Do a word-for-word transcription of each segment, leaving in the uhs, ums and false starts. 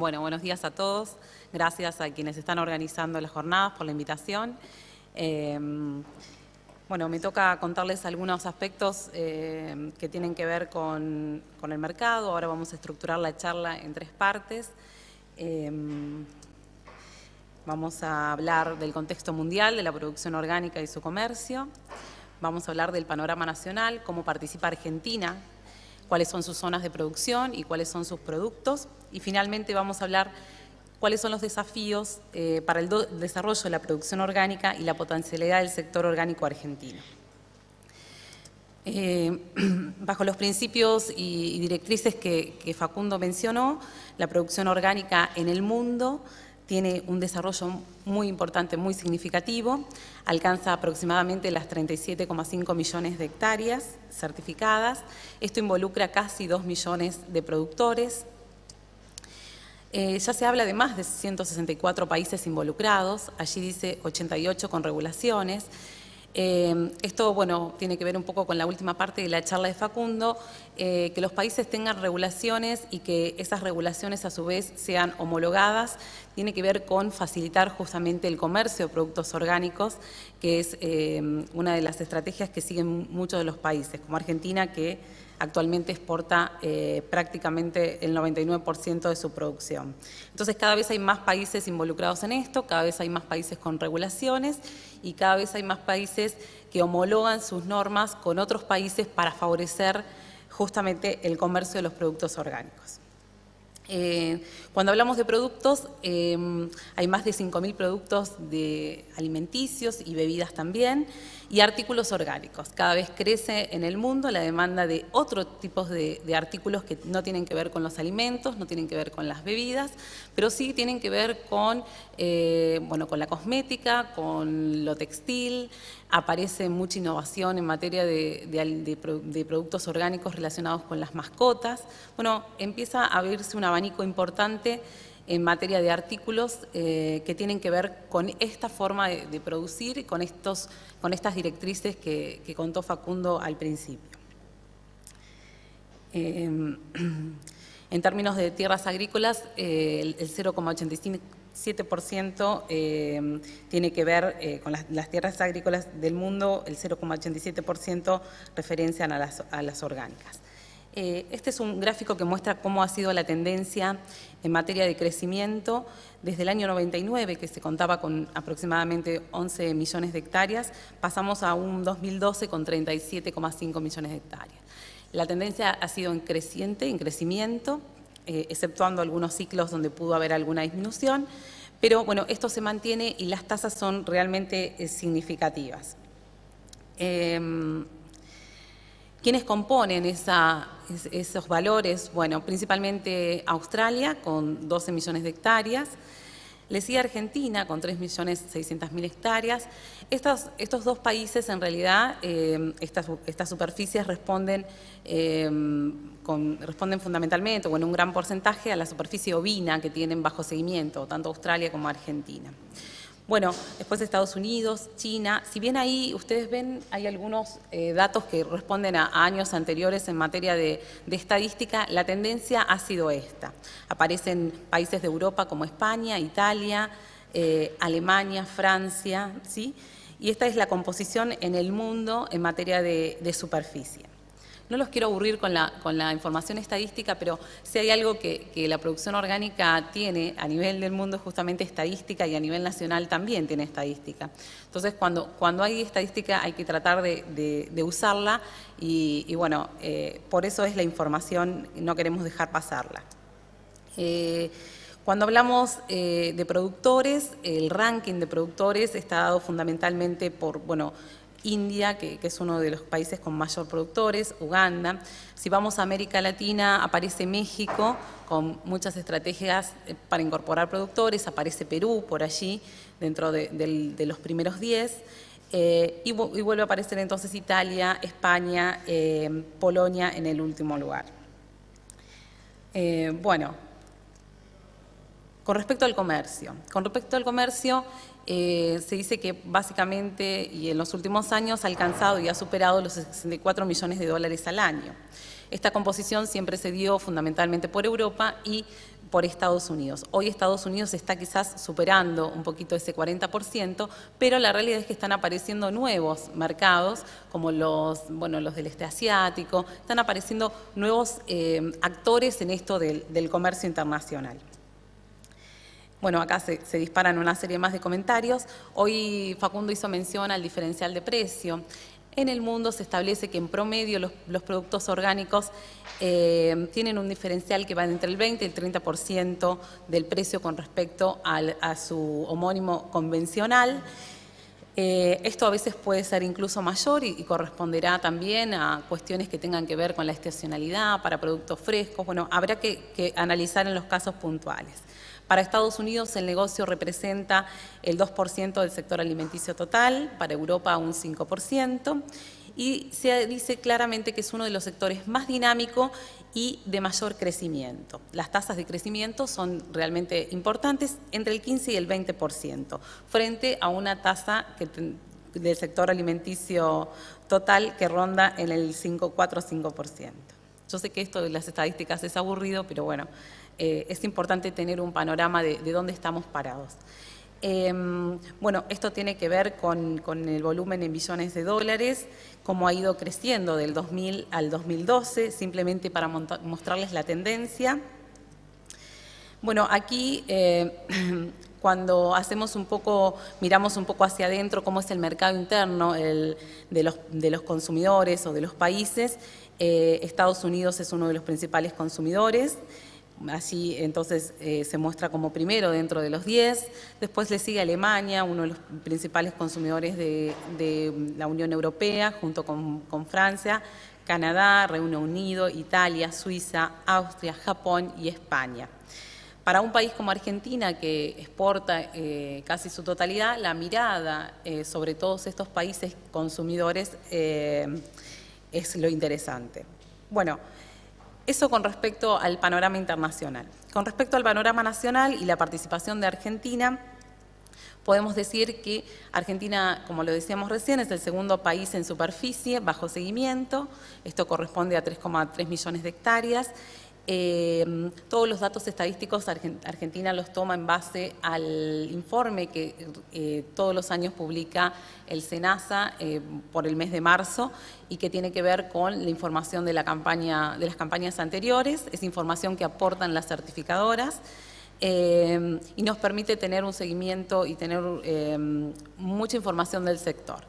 Bueno, buenos días a todos. Gracias a quienes están organizando las jornadas por la invitación. Eh, bueno, me toca contarles algunos aspectos eh, que tienen que ver con, con el mercado. Ahora vamos a estructurar la charla en tres partes. Eh, vamos a hablar del contexto mundial de la producción orgánica y su comercio. Vamos a hablar del panorama nacional, cómo participa Argentina, cuáles son sus zonas de producción y cuáles son sus productos. Y finalmente vamos a hablar cuáles son los desafíos eh, para el desarrollo de la producción orgánica y la potencialidad del sector orgánico argentino. Eh, bajo los principios y, y directrices que, que Facundo mencionó, la producción orgánica en el mundo tiene un desarrollo muy importante, muy significativo, alcanza aproximadamente las treinta y siete coma cinco millones de hectáreas certificadas. Esto involucra casi dos millones de productores. Eh, ya se habla de más de ciento sesenta y cuatro países involucrados, allí dice ochenta y ocho con regulaciones. Eh, esto, bueno, tiene que ver un poco con la última parte de la charla de Facundo, eh, que los países tengan regulaciones y que esas regulaciones a su vez sean homologadas, tiene que ver con facilitar justamente el comercio de productos orgánicos, que es eh, una de las estrategias que siguen muchos de los países, como Argentina, que actualmente exporta eh, prácticamente el noventa y nueve por ciento de su producción. Entonces cada vez hay más países involucrados en esto, cada vez hay más países con regulaciones y cada vez hay más países que homologan sus normas con otros países para favorecer justamente el comercio de los productos orgánicos. Eh, cuando hablamos de productos, eh, hay más de cinco mil productos de alimenticios y bebidas también, y artículos orgánicos. Cada vez crece en el mundo la demanda de otros tipos de, de artículos que no tienen que ver con los alimentos, no tienen que ver con las bebidas, pero sí tienen que ver con, eh, bueno, con la cosmética, con lo textil. Aparece mucha innovación en materia de, de, de, de productos orgánicos relacionados con las mascotas. Bueno, empieza a abrirse un abanico importante en materia de artículos eh, que tienen que ver con esta forma de, de producir y con, estos, con estas directrices que, que contó Facundo al principio. Eh, en términos de tierras agrícolas, eh, el, el cero coma ochenta y siete por ciento eh, tiene que ver eh, con las, las tierras agrícolas del mundo, el cero coma ochenta y siete por ciento referencian a las, a las orgánicas. Eh, este es un gráfico que muestra cómo ha sido la tendencia en materia de crecimiento desde el año noventa y nueve, que se contaba con aproximadamente once millones de hectáreas, pasamos a un dos mil doce con treinta y siete coma cinco millones de hectáreas. La tendencia ha sido en creciente, en crecimiento, eh, exceptuando algunos ciclos donde pudo haber alguna disminución, pero bueno, esto se mantiene y las tasas son realmente eh, significativas. Eh, ¿Quiénes componen esa, esos valores? Bueno, principalmente Australia, con doce millones de hectáreas. Le sigue Argentina, con tres millones seiscientas mil hectáreas. Estos, estos dos países, en realidad, eh, estas, estas superficies responden, eh, con, responden fundamentalmente, o en un gran porcentaje, a la superficie ovina que tienen bajo seguimiento, tanto Australia como Argentina. Bueno, después Estados Unidos, China, si bien ahí ustedes ven, hay algunos eh, datos que responden a, a años anteriores en materia de, de estadística, la tendencia ha sido esta. Aparecen países de Europa como España, Italia, eh, Alemania, Francia, ¿sí? Y esta es la composición en el mundo en materia de, de superficie. No los quiero aburrir con la, con la información estadística, pero si hay algo que, que la producción orgánica tiene a nivel del mundo es justamente estadística y a nivel nacional también tiene estadística. Entonces, cuando, cuando hay estadística hay que tratar de, de, de usarla y, y bueno, eh, por eso es la información, no queremos dejar pasarla. Eh, Cuando hablamos eh, de productores, el ranking de productores está dado fundamentalmente por, bueno, India, que, que es uno de los países con mayor productores, Uganda. Si vamos a América Latina, aparece México con muchas estrategias para incorporar productores, aparece Perú por allí, dentro de, de, de los primeros diez, eh, y, y vuelve a aparecer entonces Italia, España, eh, Polonia en el último lugar. Eh, bueno, con respecto al comercio, con respecto al comercio, Eh, se dice que básicamente y en los últimos años ha alcanzado y ha superado los sesenta y cuatro millones de dólares al año. Esta composición siempre se dio fundamentalmente por Europa y por Estados Unidos. Hoy Estados Unidos está quizás superando un poquito ese cuarenta por ciento, pero la realidad es que están apareciendo nuevos mercados, como los, bueno, los del este asiático, están apareciendo nuevos eh, actores en esto del, del comercio internacional. Bueno, acá se, se disparan una serie más de comentarios. Hoy Facundo hizo mención al diferencial de precio. En el mundo se establece que en promedio los, los productos orgánicos eh, tienen un diferencial que va entre el veinte y el treinta por ciento del precio con respecto al, a su homónimo convencional. Eh, esto a veces puede ser incluso mayor y, y corresponderá también a cuestiones que tengan que ver con la estacionalidad, para productos frescos. Bueno, habrá que, que analizar en los casos puntuales. Para Estados Unidos el negocio representa el dos por ciento del sector alimenticio total, para Europa un cinco por ciento, y se dice claramente que es uno de los sectores más dinámicos y de mayor crecimiento. Las tasas de crecimiento son realmente importantes, entre el quince y el veinte por ciento, frente a una tasa que, del sector alimenticio total que ronda en el cuatro o cinco por ciento. Yo sé que esto de las estadísticas es aburrido, pero bueno, eh, es importante tener un panorama de, de dónde estamos parados. Eh, bueno, esto tiene que ver con, con el volumen en billones de dólares, cómo ha ido creciendo del dos mil al dos mil doce, simplemente para mostrarles la tendencia. Bueno, aquí eh, cuando hacemos un poco, miramos un poco hacia adentro cómo es el mercado interno el, de, los, de los consumidores o de los países, eh, Estados Unidos es uno de los principales consumidores. Allí entonces eh, se muestra como primero dentro de los diez, después le sigue Alemania, uno de los principales consumidores de, de la Unión Europea, junto con, con Francia, Canadá, Reino Unido, Italia, Suiza, Austria, Japón y España. Para un país como Argentina, que exporta eh, casi su totalidad, la mirada eh, sobre todos estos países consumidores eh, es lo interesante. Bueno, eso con respecto al panorama internacional. Con respecto al panorama nacional y la participación de Argentina, podemos decir que Argentina, como lo decíamos recién, es el segundo país en superficie bajo seguimiento. Esto corresponde a tres coma tres millones de hectáreas. Eh, todos los datos estadísticos Argentina los toma en base al informe que eh, todos los años publica el SENASA eh, por el mes de marzo y que tiene que ver con la información de, la campaña, de las campañas anteriores, es información que aportan las certificadoras eh, y nos permite tener un seguimiento y tener eh, mucha información del sector.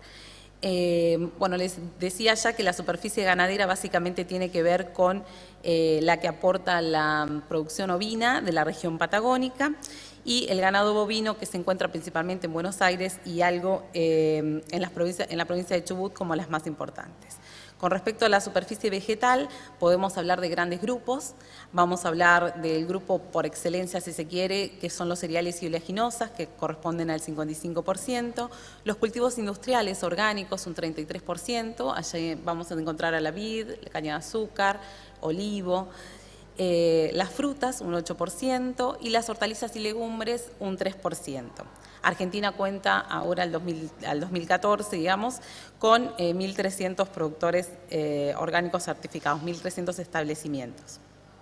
Eh, bueno, les decía ya que la superficie ganadera básicamente tiene que ver con eh, la que aporta la producción ovina de la región patagónica y el ganado bovino que se encuentra principalmente en Buenos Aires y algo eh, en, las provincias, en la provincia de Chubut como las más importantes. Con respecto a la superficie vegetal, podemos hablar de grandes grupos. Vamos a hablar del grupo por excelencia, si se quiere, que son los cereales y oleaginosas, que corresponden al cincuenta y cinco por ciento. Los cultivos industriales orgánicos, un treinta y tres por ciento. Allí vamos a encontrar a la vid, la caña de azúcar, olivo. Eh, las frutas, un ocho por ciento. Y las hortalizas y legumbres, un tres por ciento. Argentina cuenta ahora al, dos mil, al dos mil catorce, digamos, con eh, mil trescientos productores eh, orgánicos certificados, mil trescientos establecimientos.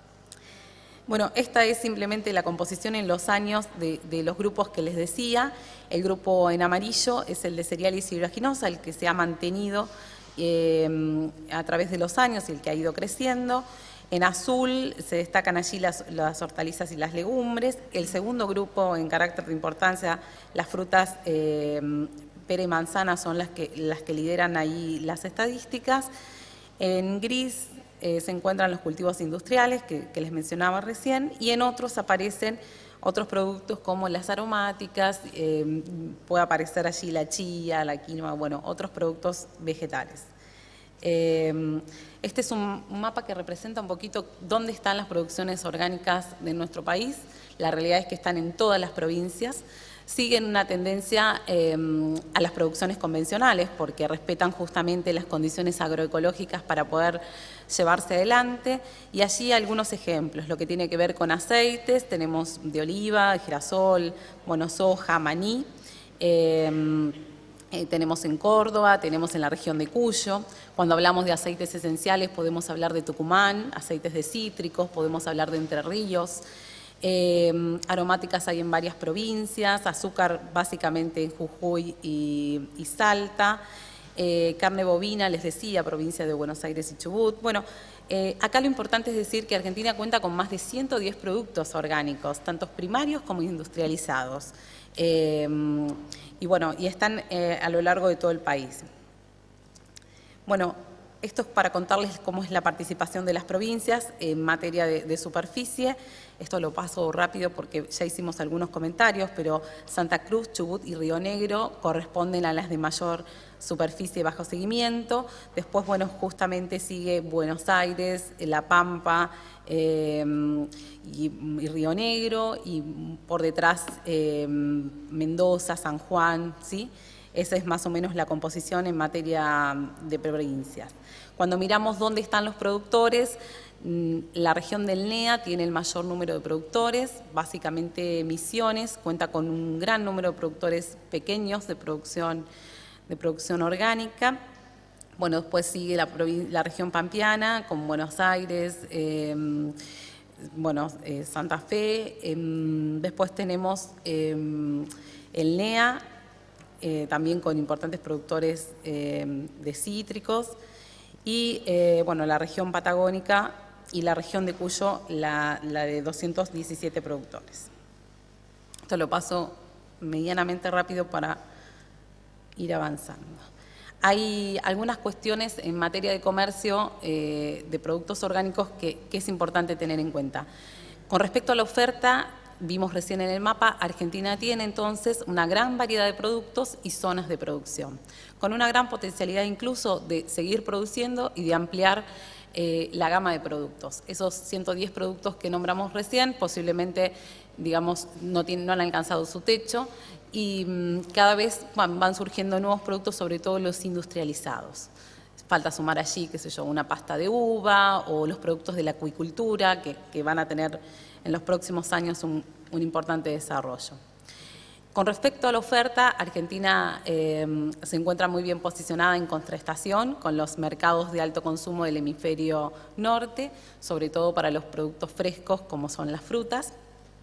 Bueno, esta es simplemente la composición en los años de, de los grupos que les decía. El grupo en amarillo es el de cereales y oleaginosa, el que se ha mantenido eh, a través de los años y el que ha ido creciendo. En azul se destacan allí las, las hortalizas y las legumbres. El segundo grupo en carácter de importancia, las frutas eh, pera y manzana son las que, las que lideran ahí las estadísticas. En gris eh, se encuentran los cultivos industriales que, que les mencionaba recién y en otros aparecen otros productos como las aromáticas, eh, puede aparecer allí la chía, la quinoa, bueno, otros productos vegetales. Eh, este es un, un mapa que representa un poquito dónde están las producciones orgánicas de nuestro país. La realidad es que están en todas las provincias. Siguen una tendencia eh, a las producciones convencionales porque respetan justamente las condiciones agroecológicas para poder llevarse adelante. Y allí algunos ejemplos, lo que tiene que ver con aceites, tenemos de oliva, de girasol, bueno, soja, maní. Eh, Eh, tenemos en Córdoba, tenemos en la región de Cuyo. Cuando hablamos de aceites esenciales podemos hablar de Tucumán, aceites de cítricos, podemos hablar de Entre Ríos. Eh, aromáticas hay en varias provincias, azúcar básicamente en Jujuy y, y Salta. Eh, carne bovina, les decía, provincia de Buenos Aires y Chubut. Bueno, eh, acá lo importante es decir que Argentina cuenta con más de ciento diez productos orgánicos, tanto primarios como industrializados. Eh, y bueno, y están eh, a lo largo de todo el país. Bueno, esto es para contarles cómo es la participación de las provincias en materia de, de superficie. Esto lo paso rápido porque ya hicimos algunos comentarios, pero Santa Cruz, Chubut y Río Negro corresponden a las de mayor superficie bajo seguimiento. Después, bueno, justamente sigue Buenos Aires, La Pampa eh, y, y Río Negro, y por detrás eh, Mendoza, San Juan, ¿sí? Esa es más o menos la composición en materia de provincias. Cuando miramos dónde están los productores, la región del N E A tiene el mayor número de productores, básicamente Misiones cuenta con un gran número de productores pequeños de producción, de producción orgánica. Bueno, después sigue la, la región pampeana con Buenos Aires, eh, bueno, eh, Santa Fe. Eh, después tenemos eh, el N E A, eh, también con importantes productores eh, de cítricos. Y eh, bueno, la región patagónica y la región de Cuyo, la, la de doscientos diecisiete productores. Esto lo paso medianamente rápido para ir avanzando. Hay algunas cuestiones en materia de comercio eh, de productos orgánicos que, que es importante tener en cuenta. Con respecto a la oferta, vimos recién en el mapa, Argentina tiene entonces una gran variedad de productos y zonas de producción, con una gran potencialidad incluso de seguir produciendo y de ampliar eh, la gama de productos. Esos ciento diez productos que nombramos recién posiblemente, digamos, no, tienen, no han alcanzado su techo y mmm, cada vez van, van surgiendo nuevos productos, sobre todo los industrializados. Falta sumar allí, qué sé yo, una pasta de uva o los productos de la acuicultura que, que van a tener en los próximos años un, un importante desarrollo. Con respecto a la oferta, Argentina eh, se encuentra muy bien posicionada en contrastación con los mercados de alto consumo del hemisferio norte, sobre todo para los productos frescos como son las frutas.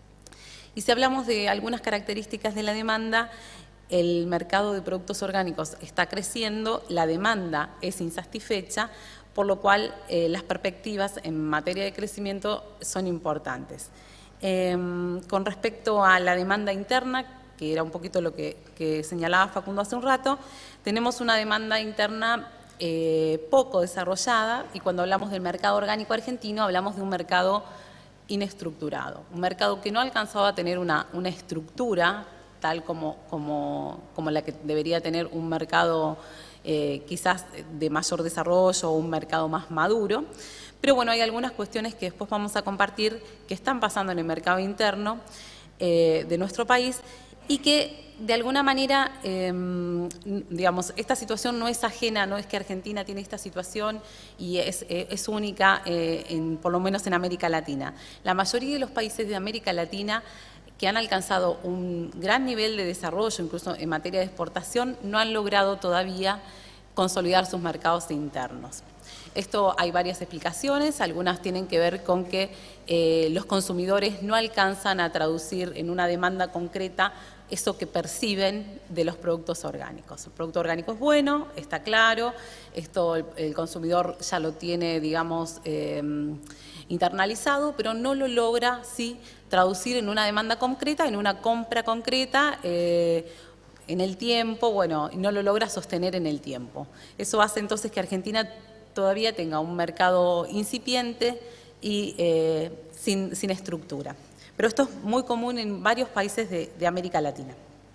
Y si hablamos de algunas características de la demanda, el mercado de productos orgánicos está creciendo, la demanda es insatisfecha, por lo cual eh, las perspectivas en materia de crecimiento son importantes. Eh, con respecto a la demanda interna, que era un poquito lo que, que señalaba Facundo hace un rato, tenemos una demanda interna eh, poco desarrollada, y cuando hablamos del mercado orgánico argentino hablamos de un mercado inestructurado, un mercado que no ha alcanzado a tener una, una estructura tal como, como, como la que debería tener un mercado eh, quizás de mayor desarrollo o un mercado más maduro. Pero bueno, hay algunas cuestiones que después vamos a compartir que están pasando en el mercado interno eh, de nuestro país y que de alguna manera, eh, digamos, esta situación no es ajena, no es que Argentina tiene esta situación y es, eh, es única, eh, en, por lo menos en América Latina. La mayoría de los países de América Latina que han alcanzado un gran nivel de desarrollo, incluso en materia de exportación, no han logrado todavía consolidar sus mercados internos. Esto hay varias explicaciones, algunas tienen que ver con que eh, los consumidores no alcanzan a traducir en una demanda concreta eso que perciben de los productos orgánicos. El producto orgánico es bueno, está claro, esto el, el consumidor ya lo tiene, digamos, eh, internalizado, pero no lo logra, sí, traducir en una demanda concreta, en una compra concreta, eh, en el tiempo, bueno, no lo logra sostener en el tiempo. Eso hace entonces que Argentina todavía tenga un mercado incipiente y eh, sin, sin estructura. Pero esto es muy común en varios países de, de América Latina.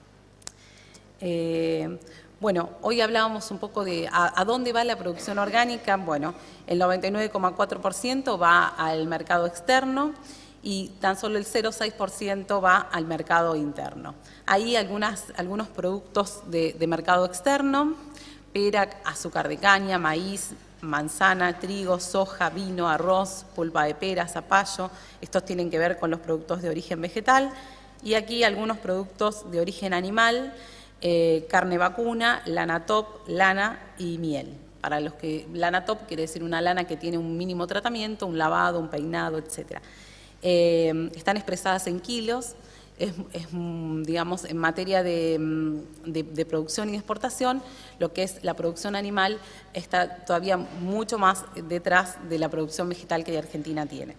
Eh, bueno, hoy hablábamos un poco de a, a dónde va la producción orgánica. Bueno, el noventa y nueve coma cuatro por ciento va al mercado externo y tan solo el cero coma seis por ciento va al mercado interno. Ahí algunas, algunos productos de, de mercado externo, pera, azúcar de caña, maíz, manzana, trigo, soja, vino, arroz, pulpa de pera, zapallo. Estos tienen que ver con los productos de origen vegetal. Y aquí algunos productos de origen animal, eh, carne vacuna, lana top, lana y miel. Para los que, lana top quiere decir una lana que tiene un mínimo tratamiento, un lavado, un peinado, etcétera. Eh, están expresadas en kilos. Es, es, digamos, en materia de, de, de producción y exportación, lo que es la producción animal está todavía mucho más detrás de la producción vegetal que Argentina tiene.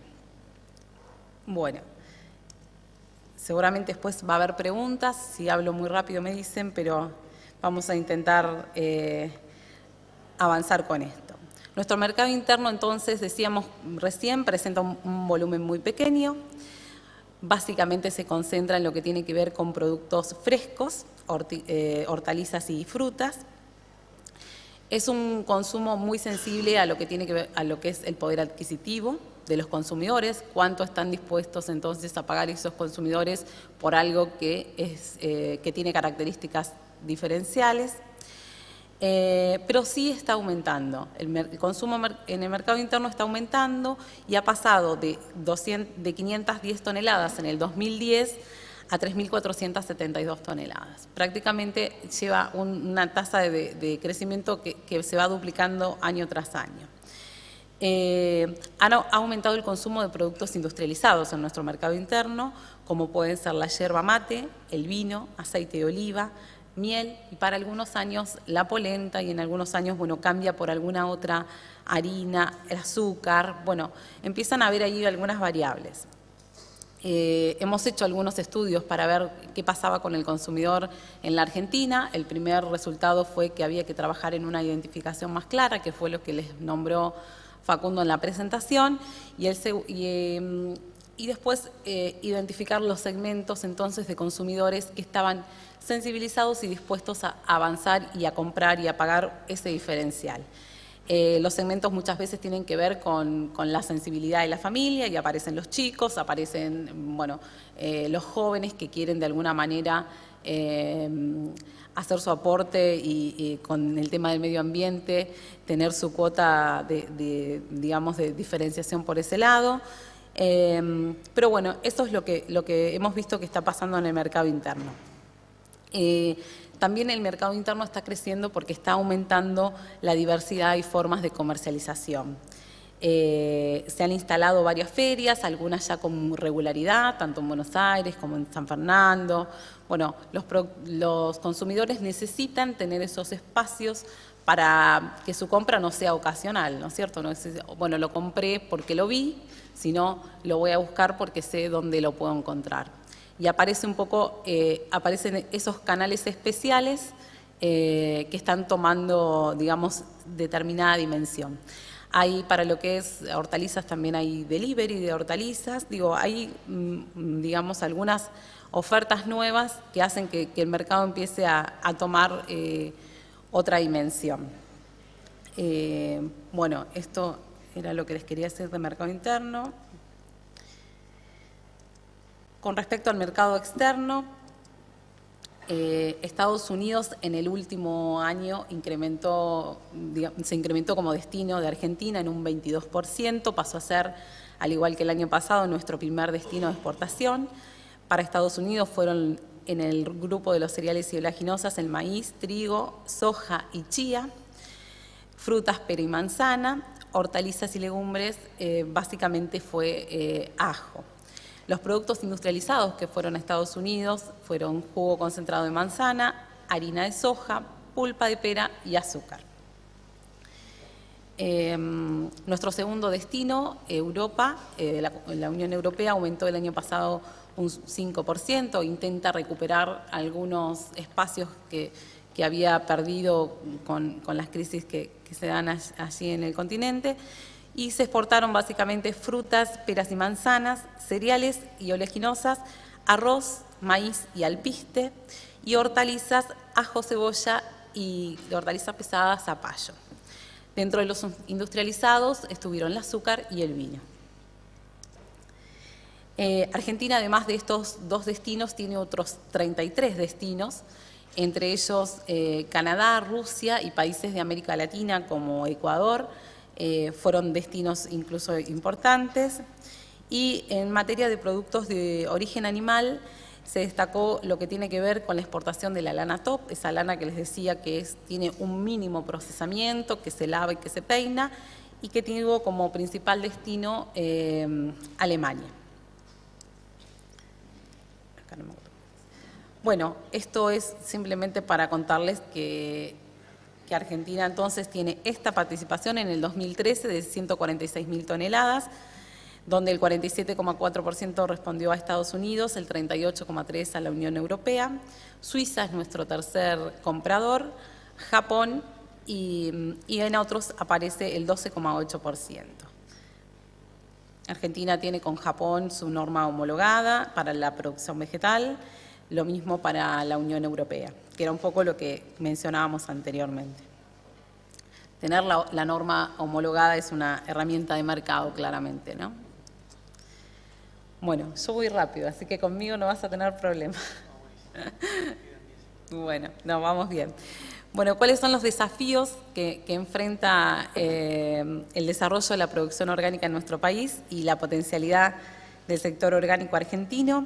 Bueno, seguramente después va a haber preguntas, si hablo muy rápido me dicen, pero vamos a intentar eh, avanzar con esto. Nuestro mercado interno, entonces, decíamos recién, presenta un, un volumen muy pequeño. Básicamente se concentra en lo que tiene que ver con productos frescos, eh, hortalizas y frutas. Es un consumo muy sensible a lo que tiene que ver, a lo que es el poder adquisitivo de los consumidores, cuánto están dispuestos entonces a pagar esos consumidores por algo que, es, eh, que tiene características diferenciales. Eh, pero sí está aumentando, el, el consumo en el mercado interno está aumentando y ha pasado de, doscientas, de quinientas diez toneladas en el dos mil diez a tres mil cuatrocientas setenta y dos toneladas. Prácticamente lleva un, una tasa de, de crecimiento que, que se va duplicando año tras año. Eh, ha aumentado el consumo de productos industrializados en nuestro mercado interno, como pueden ser la yerba mate, el vino, aceite de oliva, miel y para algunos años la polenta y en algunos años, bueno, cambia por alguna otra harina, el azúcar, bueno, empiezan a haber ahí algunas variables. Eh, hemos hecho algunos estudios para ver qué pasaba con el consumidor en la Argentina. El primer resultado fue que había que trabajar en una identificación más clara, que fue lo que les nombró Facundo en la presentación, y, el, y, eh, y después eh, identificar los segmentos entonces de consumidores que estaban sensibilizados y dispuestos a avanzar y a comprar y a pagar ese diferencial. Eh, los segmentos muchas veces tienen que ver con, con la sensibilidad de la familia y aparecen los chicos, aparecen bueno, eh, los jóvenes que quieren de alguna manera eh, hacer su aporte y, y con el tema del medio ambiente tener su cuota de, de, digamos, de diferenciación por ese lado. Eh, pero bueno, eso es lo que, lo que hemos visto que está pasando en el mercado interno. Eh, también el mercado interno está creciendo porque está aumentando la diversidad y formas de comercialización. Eh, se han instalado varias ferias, algunas ya con regularidad, tanto en Buenos Aires como en San Fernando. Bueno, los, pro, los consumidores necesitan tener esos espacios para que su compra no sea ocasional, ¿no es cierto? No es, bueno, lo compré porque lo vi, sino lo voy a buscar porque sé dónde lo puedo encontrar. Y aparece un poco, eh, aparecen esos canales especiales eh, que están tomando, digamos, determinada dimensión. Hay para lo que es hortalizas también hay delivery de hortalizas, digo, hay, mm, digamos, algunas ofertas nuevas que hacen que, que el mercado empiece a, a tomar eh, otra dimensión. Eh, bueno, esto era lo que les quería decir de mercado interno. Con respecto al mercado externo, eh, Estados Unidos en el último año incrementó, digamos, se incrementó como destino de Argentina en un veintidós por ciento, pasó a ser, al igual que el año pasado, nuestro primer destino de exportación. Para Estados Unidos fueron en el grupo de los cereales y oleaginosas el maíz, trigo, soja y chía, frutas, pera y manzana, hortalizas y legumbres, eh, básicamente fue eh, ajo. Los productos industrializados que fueron a Estados Unidos fueron jugo concentrado de manzana, harina de soja, pulpa de pera y azúcar. Eh, nuestro segundo destino, Europa, eh, la, la Unión Europea aumentó el año pasado un cinco por ciento, intenta recuperar algunos espacios que, que había perdido con, con las crisis que, que se dan allí en el continente. Y se exportaron básicamente frutas, peras y manzanas, cereales y oleaginosas, arroz, maíz y alpiste, y hortalizas, ajo, cebolla y hortalizas pesadas, zapallo. Dentro de los industrializados estuvieron el azúcar y el vino. Eh, Argentina, además de estos dos destinos, tiene otros treinta y tres destinos, entre ellos eh, Canadá, Rusia y países de América Latina como Ecuador. Eh, fueron destinos incluso importantes. Y en materia de productos de origen animal, Se destacó lo que tiene que ver con la exportación de la lana top, esa lana que les decía que es, tiene un mínimo procesamiento, que se lava y que se peina, y que tuvo como principal destino eh, Alemania. Acá no me acuerdo. Bueno, esto es simplemente para contarles que, que Argentina entonces tiene esta participación en el dos mil trece de ciento cuarenta y seis mil toneladas, donde el cuarenta y siete coma cuatro por ciento respondió a Estados Unidos, el treinta y ocho coma tres por ciento a la Unión Europea, Suiza es nuestro tercer comprador, Japón y, y en otros aparece el doce coma ocho por ciento. Argentina tiene con Japón su norma homologada para la producción vegetal, lo mismo para la Unión Europea, que era un poco lo que mencionábamos anteriormente. Tener la, la norma homologada es una herramienta de mercado, claramente, ¿no? Bueno, yo voy rápido, así que conmigo no vas a tener problema. Bueno, no, vamos bien. Bueno, ¿cuáles son los desafíos que, que enfrenta eh, el desarrollo de la producción orgánica en nuestro país y la potencialidad del sector orgánico argentino?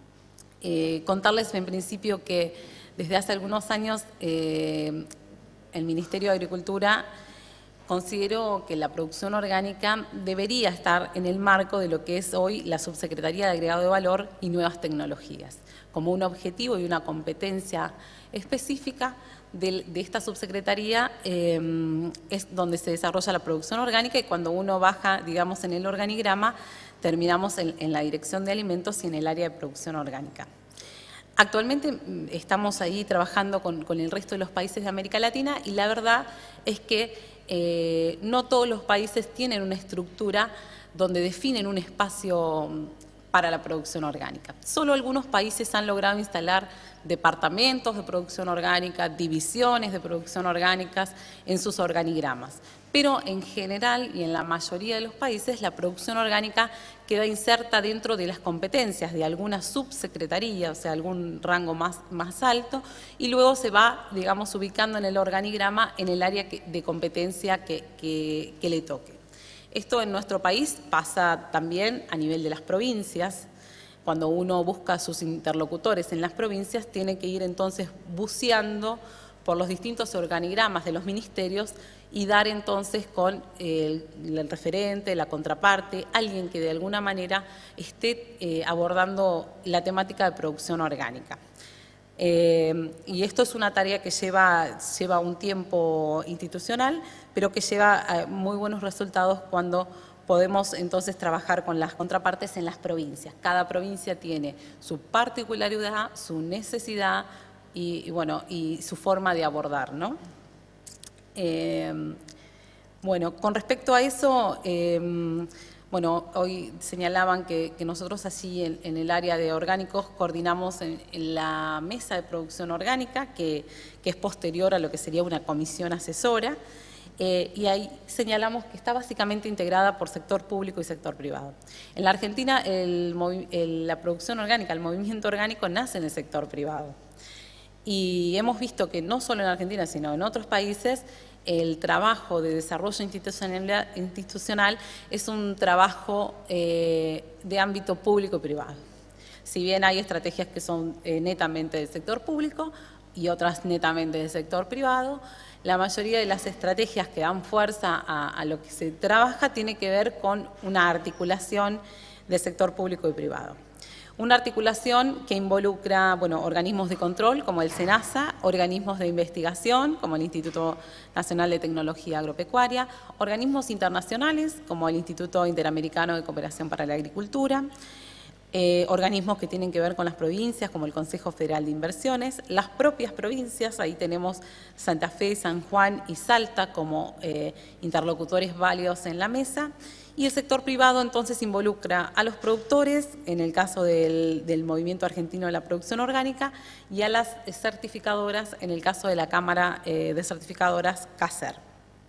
Eh, contarles en principio que desde hace algunos años eh, el Ministerio de Agricultura considero que la producción orgánica debería estar en el marco de lo que es hoy la Subsecretaría de Agregado de Valor y Nuevas Tecnologías, como un objetivo y una competencia específica de, de esta subsecretaría eh, es donde se desarrolla la producción orgánica, y cuando uno baja, digamos, en el organigrama, terminamos en, en la dirección de alimentos y en el área de producción orgánica. Actualmente estamos ahí trabajando con, con el resto de los países de América Latina, y la verdad es que eh, no todos los países tienen una estructura donde definen un espacio para la producción orgánica. Solo algunos países han logrado instalar departamentos de producción orgánica, divisiones de producción orgánicas en sus organigramas. Pero en general y en la mayoría de los países la producción orgánica queda inserta dentro de las competencias de alguna subsecretaría, o sea, algún rango más, más alto, y luego se va, digamos, ubicando en el organigrama en el área que, de competencia que, que, que le toque. Esto en nuestro país pasa también a nivel de las provincias. Cuando uno busca a sus interlocutores en las provincias, tiene que ir entonces buceando por los distintos organigramas de los ministerios y dar entonces con el, el referente, la contraparte, alguien que de alguna manera esté eh, abordando la temática de producción orgánica. Eh, y esto es una tarea que lleva, lleva un tiempo institucional, pero que lleva eh, muy buenos resultados cuando podemos entonces trabajar con las contrapartes en las provincias. Cada provincia tiene su particularidad, su necesidad y, y, bueno, y su forma de abordar, ¿no? Eh, bueno, con respecto a eso, eh, bueno, hoy señalaban que, que nosotros así en, en el área de orgánicos coordinamos en, en la mesa de producción orgánica, que, que es posterior a lo que sería una comisión asesora, eh, y ahí señalamos que está básicamente integrada por sector público y sector privado. En la Argentina el, el, la producción orgánica, el movimiento orgánico nace en el sector privado. Y hemos visto que no solo en Argentina, sino en otros países, el trabajo de desarrollo institucional, institucional es un trabajo eh, de ámbito público y privado. Si bien hay estrategias que son eh, netamente del sector público y otras netamente del sector privado, la mayoría de las estrategias que dan fuerza a, a lo que se trabaja tiene que ver con una articulación del sector público y privado. Una articulación que involucra, bueno, organismos de control como el SENASA, organismos de investigación como el Instituto Nacional de Tecnología Agropecuaria, organismos internacionales como el Instituto Interamericano de Cooperación para la Agricultura, eh, organismos que tienen que ver con las provincias como el Consejo Federal de Inversiones, las propias provincias, ahí tenemos Santa Fe, San Juan y Salta como eh, interlocutores válidos en la mesa. Y el sector privado entonces involucra a los productores, en el caso del, del Movimiento Argentino de la Producción Orgánica, y a las certificadoras, en el caso de la Cámara eh, de Certificadoras CACER.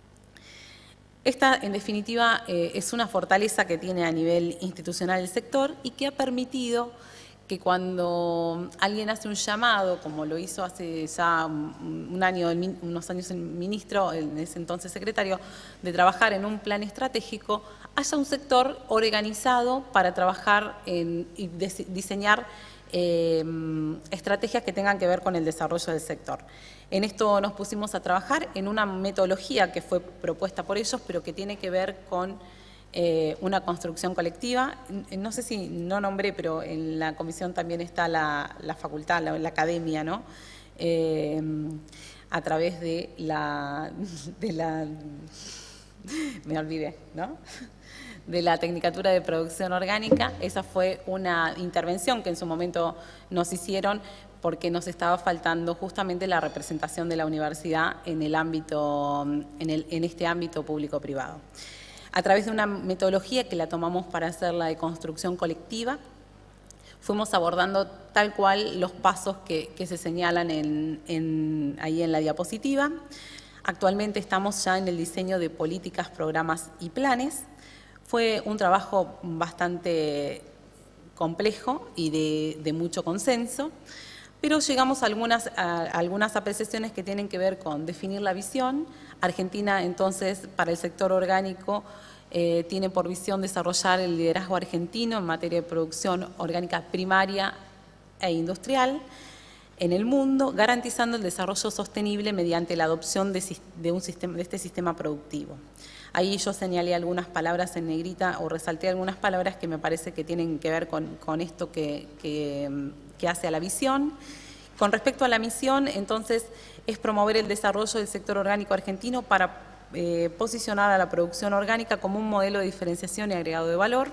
Esta, en definitiva, eh, es una fortaleza que tiene a nivel institucional el sector y que ha permitido que cuando alguien hace un llamado, como lo hizo hace ya un año, unos años el ministro, en ese entonces secretario, de trabajar en un plan estratégico, haya un sector organizado para trabajar en, y diseñar eh, estrategias que tengan que ver con el desarrollo del sector. En esto nos pusimos a trabajar en una metodología que fue propuesta por ellos, pero que tiene que ver con eh, una construcción colectiva. No sé si no nombré, pero en la comisión también está la, la facultad, la, la academia, ¿no? Eh, a través de la, de la, me olvidé, ¿no? de la Tecnicatura de Producción Orgánica. Esa fue una intervención que en su momento nos hicieron porque nos estaba faltando justamente la representación de la universidad en, el ámbito, en, el, en este ámbito público-privado. A través de una metodología que la tomamos para hacer la de construcción colectiva, fuimos abordando tal cual los pasos que, que se señalan en, en, ahí en la diapositiva. Actualmente estamos ya en el diseño de políticas, programas y planes. Fue un trabajo bastante complejo y de, de mucho consenso, pero llegamos a algunas, a algunas apreciaciones que tienen que ver con definir la visión. Argentina, entonces, para el sector orgánico, eh, tiene por visión desarrollar el liderazgo argentino en materia de producción orgánica primaria e industrial en el mundo, garantizando el desarrollo sostenible mediante la adopción de, de, un sistema, de este sistema productivo. Ahí yo señalé algunas palabras en negrita o resalté algunas palabras que me parece que tienen que ver con, con esto que, que, que hace a la visión. Con respecto a la misión, entonces, es promover el desarrollo del sector orgánico argentino para eh, posicionar a la producción orgánica como un modelo de diferenciación y agregado de valor.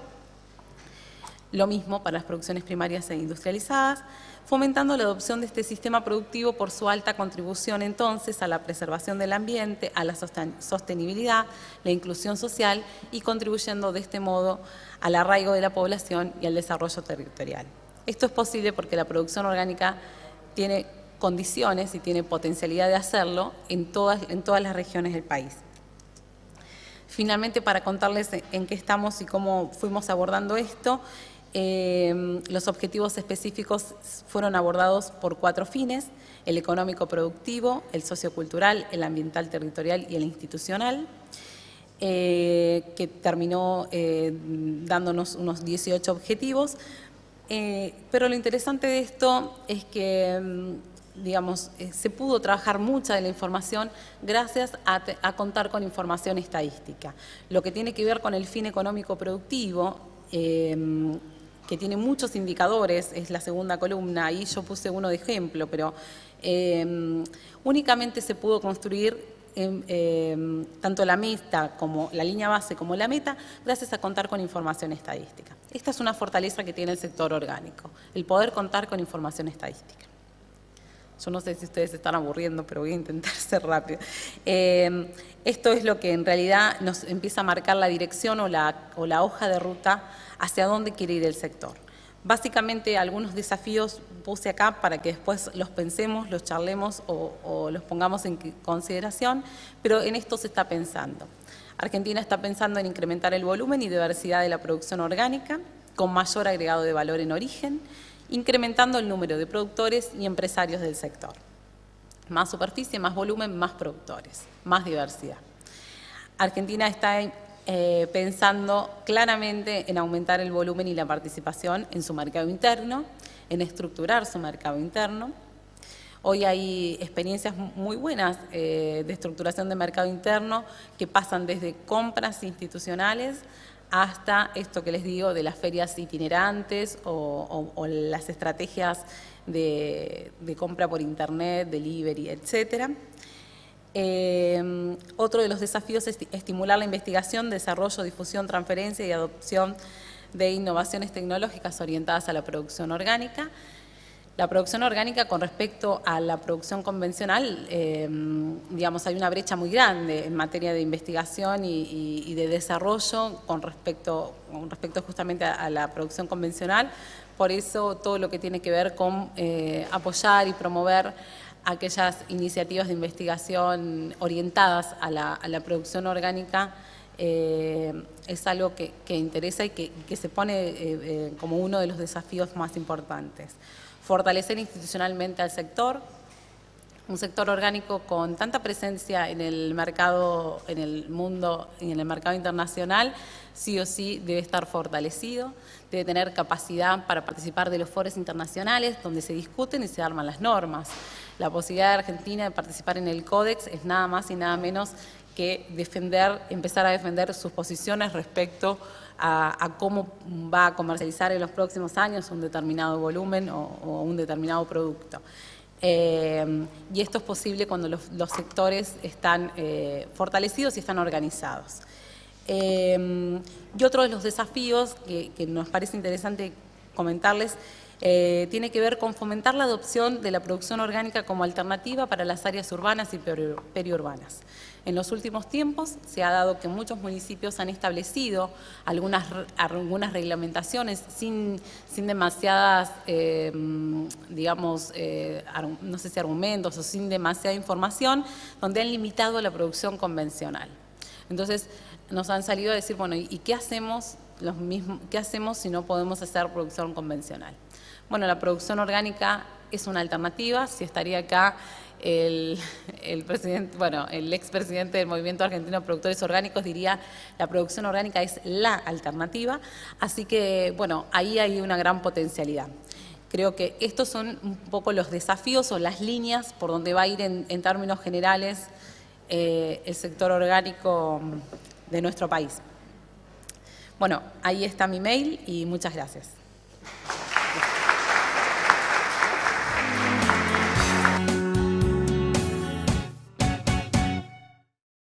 Lo mismo para las producciones primarias e industrializadas, fomentando la adopción de este sistema productivo por su alta contribución entonces a la preservación del ambiente, a la sostenibilidad, la inclusión social y contribuyendo de este modo al arraigo de la población y al desarrollo territorial. Esto es posible porque la producción orgánica tiene condiciones y tiene potencialidad de hacerlo en todas, en todas las regiones del país. Finalmente, para contarles en qué estamos y cómo fuimos abordando esto, Eh, los objetivos específicos fueron abordados por cuatro fines: el económico productivo, el sociocultural, el ambiental territorial y el institucional, eh, que terminó eh, dándonos unos dieciocho objetivos. Eh, pero lo interesante de esto es que, digamos, eh, se pudo trabajar mucha de la información gracias a, a contar con información estadística. Lo que tiene que ver con el fin económico productivo, eh, que tiene muchos indicadores, es la segunda columna, ahí yo puse uno de ejemplo, pero eh, únicamente se pudo construir eh, eh, tanto la meta como la línea base como la meta gracias a contar con información estadística. Esta es una fortaleza que tiene el sector orgánico, el poder contar con información estadística. Yo no sé si ustedes se están aburriendo, pero voy a intentar ser rápido. Eh, esto es lo que en realidad nos empieza a marcar la dirección o la, o la hoja de ruta hacia dónde quiere ir el sector. Básicamente algunos desafíos puse acá para que después los pensemos, los charlemos o, o los pongamos en consideración, pero en esto se está pensando. Argentina está pensando en incrementar el volumen y diversidad de la producción orgánica con mayor agregado de valor en origen, incrementando el número de productores y empresarios del sector. Más superficie, más volumen, más productores, más diversidad. Argentina está eh, pensando claramente en aumentar el volumen y la participación en su mercado interno, en estructurar su mercado interno. Hoy hay experiencias muy buenas eh, de estructuración de mercado interno que pasan desde compras institucionales hasta esto que les digo de las ferias itinerantes o, o, o las estrategias de, de compra por internet, delivery, etcétera. Eh, otro de los desafíos es estimular la investigación, desarrollo, difusión, transferencia y adopción de innovaciones tecnológicas orientadas a la producción orgánica. La producción orgánica con respecto a la producción convencional, eh, digamos, hay una brecha muy grande en materia de investigación y, y, y de desarrollo con respecto, con respecto justamente a, a la producción convencional. Por eso todo lo que tiene que ver con eh, apoyar y promover aquellas iniciativas de investigación orientadas a la, a la producción orgánica eh, es algo que, que interesa y que, que se pone eh, eh, como uno de los desafíos más importantes. Fortalecer institucionalmente al sector, un sector orgánico con tanta presencia en el mercado, en el mundo y en el mercado internacional, sí o sí debe estar fortalecido, debe tener capacidad para participar de los foros internacionales donde se discuten y se arman las normas. La posibilidad de Argentina de participar en el Códex es nada más y nada menos que defender, empezar a defender sus posiciones respecto a, a cómo va a comercializar en los próximos años un determinado volumen o, o un determinado producto. Eh, y esto es posible cuando los, los sectores están eh, fortalecidos y están organizados. Eh, y otro de los desafíos que, que nos parece interesante comentarles eh, tiene que ver con fomentar la adopción de la producción orgánica como alternativa para las áreas urbanas y periurbanas. En los últimos tiempos se ha dado que muchos municipios han establecido algunas, algunas reglamentaciones sin, sin demasiadas, eh, digamos, eh, no sé si argumentos o sin demasiada información, donde han limitado la producción convencional. Entonces, nos han salido a decir, bueno, ¿y qué hacemos, los mismos, qué hacemos si no podemos hacer producción convencional? Bueno, la producción orgánica es una alternativa. Si estaría acá el, el presidente, bueno, el expresidente del Movimiento Argentino de Productores Orgánicos diría la producción orgánica es la alternativa. Así que, bueno, ahí hay una gran potencialidad. Creo que estos son un poco los desafíos o las líneas por donde va a ir en, en términos generales eh, el sector orgánico de nuestro país. Bueno, ahí está mi mail y muchas gracias.